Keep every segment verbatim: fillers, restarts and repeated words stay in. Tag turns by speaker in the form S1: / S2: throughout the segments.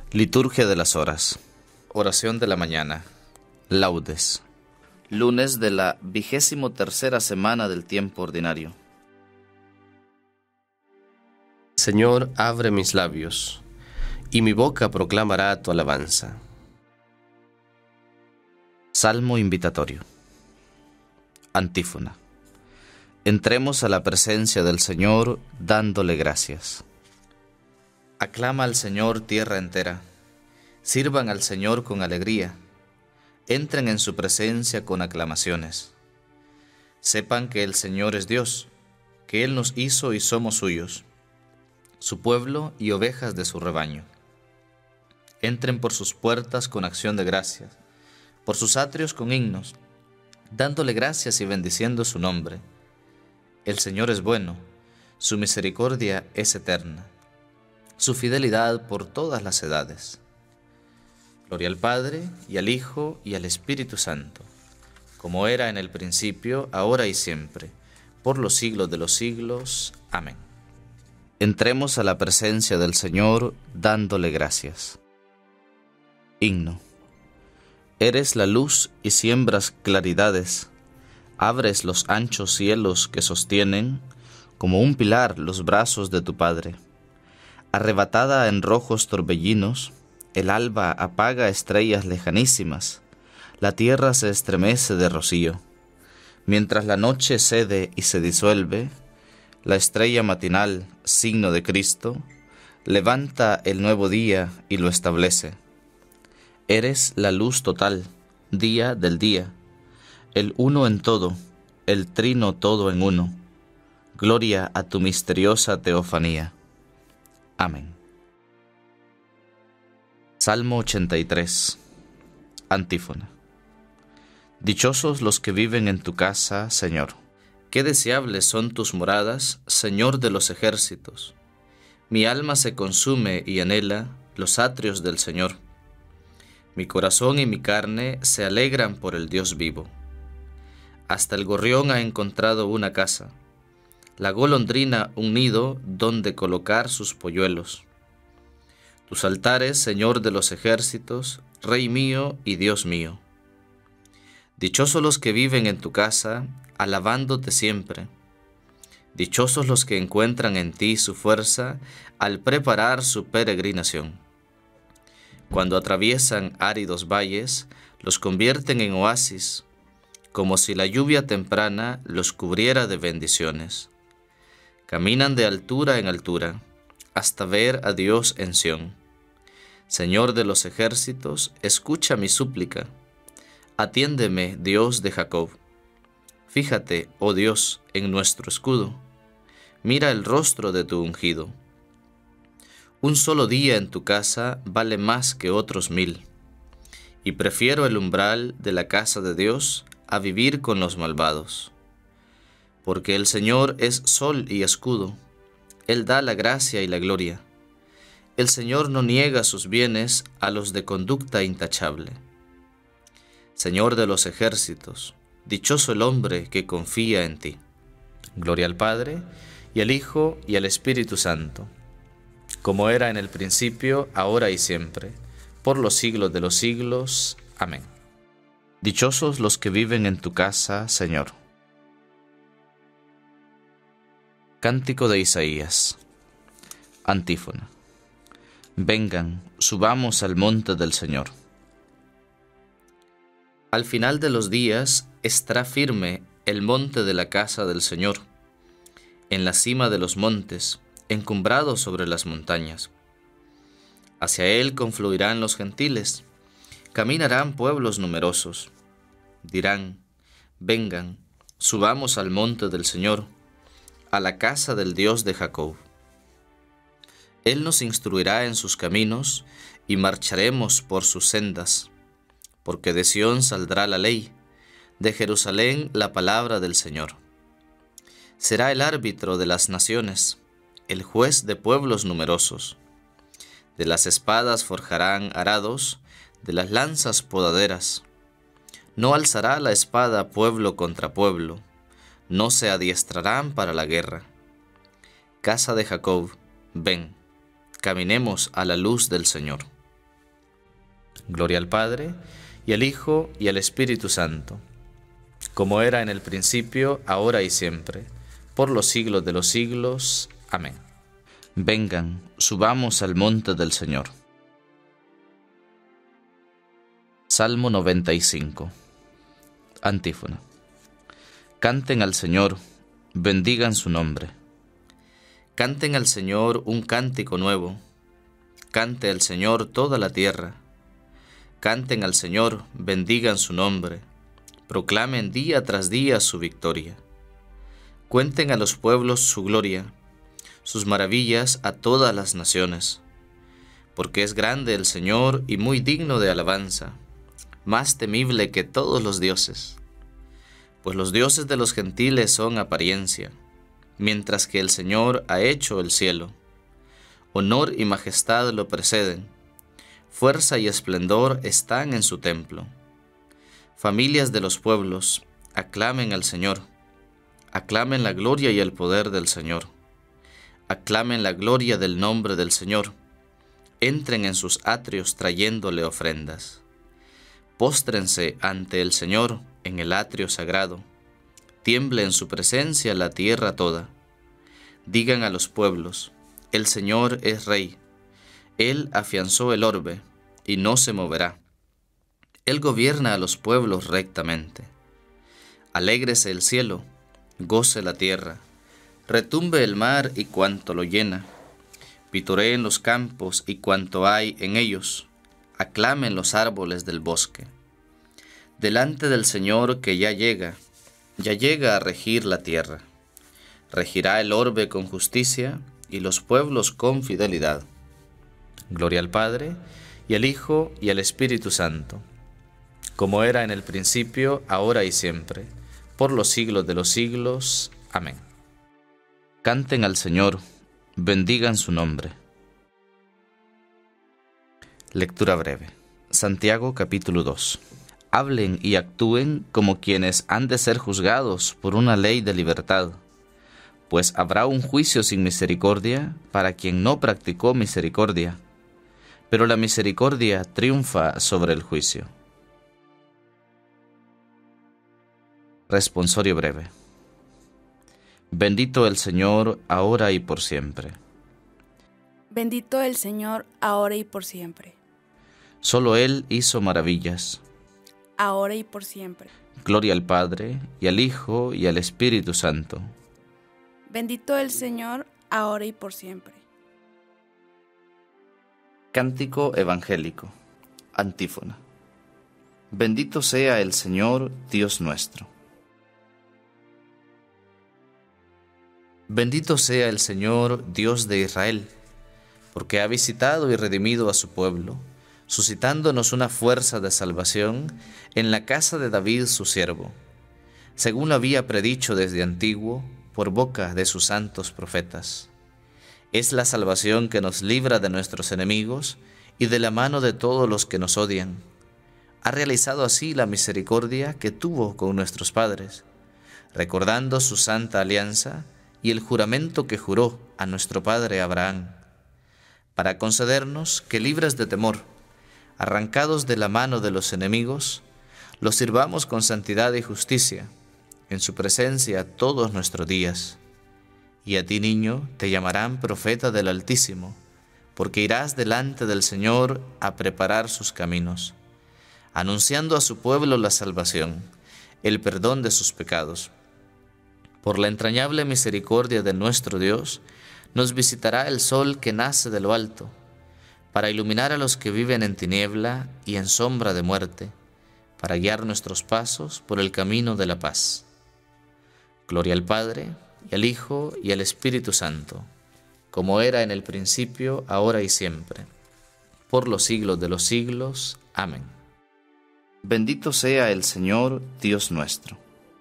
S1: Liturgia de las horas. Oración de la mañana. Laudes. Lunes de la vigésimo tercera semana del tiempo ordinario.
S2: Señor, abre mis labios, y mi boca proclamará tu alabanza.
S1: Salmo invitatorio. Antífona. Entremos a la presencia del Señor dándole gracias. Aclama al Señor tierra entera. Sirvan al Señor con alegría. Entren en su presencia con aclamaciones. Sepan que el Señor es Dios, que Él nos hizo y somos suyos, su pueblo y ovejas de su rebaño. Entren por sus puertas con acción de gracias, por sus atrios con himnos, dándole gracias y bendiciendo su nombre. El Señor es bueno, su misericordia es eterna, su fidelidad por todas las edades. Gloria al Padre, y al Hijo, y al Espíritu Santo, como era en el principio, ahora y siempre, por los siglos de los siglos. Amén. Entremos a la presencia del Señor dándole gracias. Himno. Eres la luz y siembras claridades, abres los anchos cielos que sostienen, como un pilar, los brazos de tu Padre. Arrebatada en rojos torbellinos, el alba apaga estrellas lejanísimas, la tierra se estremece de rocío. Mientras la noche cede y se disuelve, la estrella matinal, signo de Cristo, levanta el nuevo día y lo establece. Eres la luz total, día del día, el uno en todo, el trino todo en uno. Gloria a tu misteriosa teofanía. Amén. Salmo ochenta y tres. Antífona. Dichosos los que viven en tu casa, Señor. Qué deseables son tus moradas, Señor de los ejércitos. Mi alma se consume y anhela los atrios del Señor. Mi corazón y mi carne se alegran por el Dios vivo. Hasta el gorrión ha encontrado una casa, la golondrina un nido donde colocar sus polluelos. Tus altares, Señor de los ejércitos, Rey mío y Dios mío. Dichosos los que viven en tu casa, alabándote siempre. Dichosos los que encuentran en ti su fuerza al preparar su peregrinación. Cuando atraviesan áridos valles, los convierten en oasis, como si la lluvia temprana los cubriera de bendiciones. Caminan de altura en altura, hasta ver a Dios en Sión. Señor de los ejércitos, escucha mi súplica. Atiéndeme, Dios de Jacob. Fíjate, oh Dios, en nuestro escudo. Mira el rostro de tu ungido. Un solo día en tu casa vale más que otros mil, y prefiero el umbral de la casa de Dios a vivir con los malvados. Porque el Señor es sol y escudo, Él da la gracia y la gloria. El Señor no niega sus bienes a los de conducta intachable. Señor de los ejércitos, dichoso el hombre que confía en ti. Gloria al Padre, y al Hijo, y al Espíritu Santo, como era en el principio, ahora y siempre, por los siglos de los siglos. Amén. Dichosos los que viven en tu casa, Señor. Cántico de Isaías. Antífona. Vengan, subamos al monte del Señor. Al final de los días estará firme el monte de la casa del Señor, en la cima de los montes, encumbrado sobre las montañas. Hacia él confluirán los gentiles, caminarán pueblos numerosos. Dirán, vengan, subamos al monte del Señor, a la casa del Dios de Jacob. Él nos instruirá en sus caminos, y marcharemos por sus sendas, porque de Sión saldrá la ley, de Jerusalén la palabra del Señor. Será el árbitro de las naciones, el juez de pueblos numerosos. De las espadas forjarán arados, de las lanzas podaderas. No alzará la espada pueblo contra pueblo, no se adiestrarán para la guerra. Casa de Jacob, ven, caminemos a la luz del Señor.
S2: Gloria al Padre, y al Hijo, y al Espíritu Santo, como era en el principio, ahora y siempre, por los siglos de los siglos. Amén.
S1: Vengan, subamos al monte del Señor. Salmo noventa y cinco. Antífona. Canten al Señor, bendigan su nombre.
S2: Canten al Señor un cántico nuevo. Cante al Señor toda la tierra. Canten al Señor, bendigan su nombre. Proclamen día tras día su victoria. Cuenten a los pueblos su gloria, sus maravillas a todas las naciones. Porque es grande el Señor y muy digno de alabanza, más temible que todos los dioses. Pues los dioses de los gentiles son apariencia, mientras que el Señor ha hecho el cielo. Honor y majestad lo preceden, fuerza y esplendor están en su templo. Familias de los pueblos, aclamen al Señor, aclamen la gloria y el poder del Señor. Aclamen la gloria del nombre del Señor, entren en sus atrios trayéndole ofrendas. Póstrense ante el Señor en el atrio sagrado, tiemble en su presencia la tierra toda. Digan a los pueblos, el Señor es Rey, Él afianzó el orbe y no se moverá. Él gobierna a los pueblos rectamente. Alégrese el cielo, goce la tierra, retumbe el mar y cuanto lo llena, vitoreen los campos y cuanto hay en ellos, aclamen los árboles del bosque. Delante del Señor que ya llega, ya llega a regir la tierra. Regirá el orbe con justicia y los pueblos con fidelidad. Gloria al Padre, y al Hijo, y al Espíritu Santo, como era en el principio, ahora y siempre, por los siglos de los siglos. Amén.
S1: Canten al Señor, bendigan su nombre. Lectura breve. Santiago capítulo dos. Hablen y actúen como quienes han de ser juzgados por una ley de libertad, pues habrá un juicio sin misericordia para quien no practicó misericordia, pero la misericordia triunfa sobre el juicio. Responsorio breve. Bendito el Señor, ahora y por siempre.
S3: Bendito el Señor, ahora y por siempre.
S1: Solo Él hizo maravillas.
S3: Ahora y por siempre.
S1: Gloria al Padre, y al Hijo, y al Espíritu Santo.
S3: Bendito el Señor, ahora y por siempre.
S1: Cántico evangélico. Antífona. Bendito sea el Señor, Dios nuestro. Bendito sea el Señor, Dios de Israel, porque ha visitado y redimido a su pueblo, suscitándonos una fuerza de salvación en la casa de David su siervo, según lo había predicho desde antiguo por boca de sus santos profetas. Es la salvación que nos libra de nuestros enemigos y de la mano de todos los que nos odian. Ha realizado así la misericordia que tuvo con nuestros padres, recordando su santa alianza y el juramento que juró a nuestro padre Abraham, para concedernos que, libres de temor, arrancados de la mano de los enemigos, los sirvamos con santidad y justicia, en su presencia todos nuestros días. Y a ti, niño, te llamarán profeta del Altísimo, porque irás delante del Señor a preparar sus caminos, anunciando a su pueblo la salvación, el perdón de sus pecados. Por la entrañable misericordia de nuestro Dios, nos visitará el sol que nace de lo alto, para iluminar a los que viven en tiniebla y en sombra de muerte, para guiar nuestros pasos por el camino de la paz. Gloria al Padre, y al Hijo, y al Espíritu Santo, como era en el principio, ahora y siempre, por los siglos de los siglos. Amén. Bendito sea el Señor, Dios nuestro.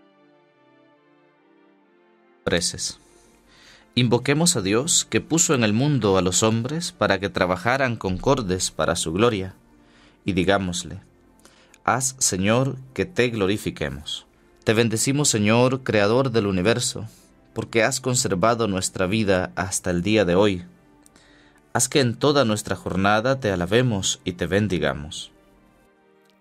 S1: Preces. Invoquemos a Dios, que puso en el mundo a los hombres para que trabajaran concordes para su gloria, y digámosle: haz, Señor, que te glorifiquemos. Te bendecimos, Señor, Creador del universo, porque has conservado nuestra vida hasta el día de hoy. Haz que en toda nuestra jornada te alabemos y te bendigamos.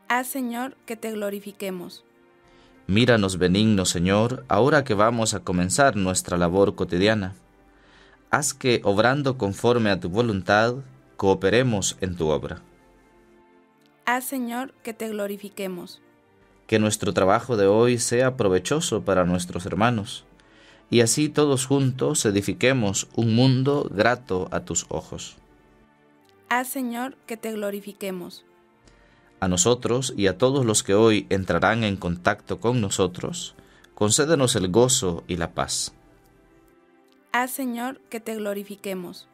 S3: Haz, Señor, que te glorifiquemos.
S1: Míranos benigno, Señor, ahora que vamos a comenzar nuestra labor cotidiana. Haz que, obrando conforme a tu voluntad, cooperemos en tu obra.
S3: Haz, Señor, que te glorifiquemos.
S1: Que nuestro trabajo de hoy sea provechoso para nuestros hermanos, y así todos juntos edifiquemos un mundo grato a tus ojos.
S3: Haz, Señor, que te glorifiquemos.
S1: A nosotros y a todos los que hoy entrarán en contacto con nosotros, concédenos el gozo y la paz.
S3: Haz, Señor, que te glorifiquemos.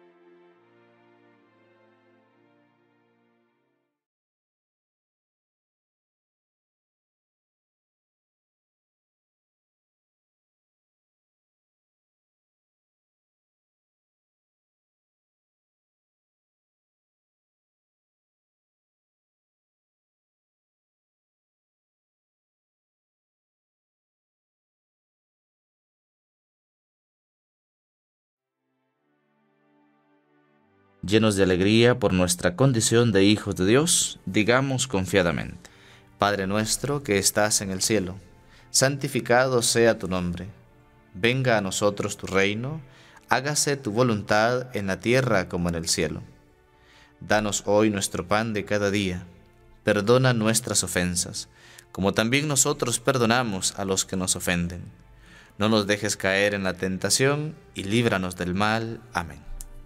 S1: Llenos de alegría por nuestra condición de hijos de Dios, digamos confiadamente: Padre nuestro que estás en el cielo, santificado sea tu nombre. Venga a nosotros tu reino, hágase tu voluntad en la tierra como en el cielo. Danos hoy nuestro pan de cada día. Perdona nuestras ofensas, como también nosotros perdonamos a los que nos ofenden. No nos dejes caer en la tentación y líbranos del mal. Amén.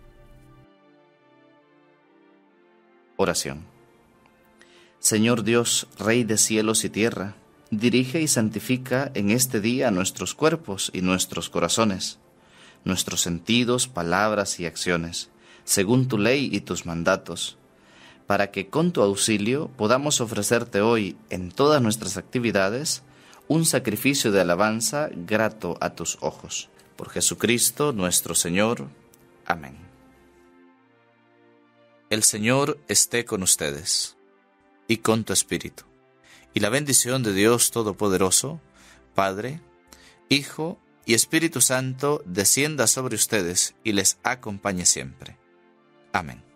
S1: Oración. Señor Dios, Rey de cielos y tierra, dirige y santifica en este día nuestros cuerpos y nuestros corazones, nuestros sentidos, palabras y acciones, según tu ley y tus mandatos, para que con tu auxilio podamos ofrecerte hoy en todas nuestras actividades un sacrificio de alabanza grato a tus ojos. Por Jesucristo nuestro Señor. Amén. El Señor esté con ustedes, y con tu espíritu. Y la bendición de Dios Todopoderoso, Padre, Hijo y Espíritu Santo, descienda sobre ustedes y les acompañe siempre. Amén.